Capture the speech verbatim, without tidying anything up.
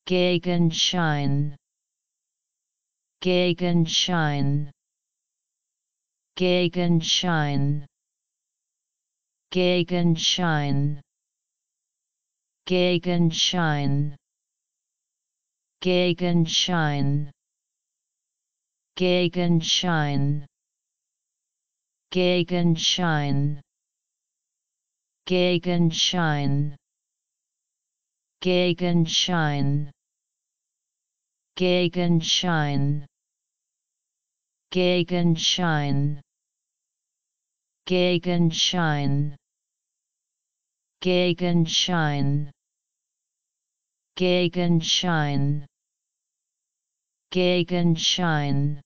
Gegenschein, Gegenschein, Gegenschein, Gegenschein, Gegenschein, Gegenschein, Gegenschein, Gegenschein, Gegenschein, Gegenschein, Gegenschein, Gegenschein, Gegenschein, Gegenschein, Gegenschein, Gegenschein,